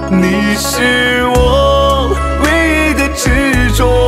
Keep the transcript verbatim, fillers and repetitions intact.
你是我唯一的执着。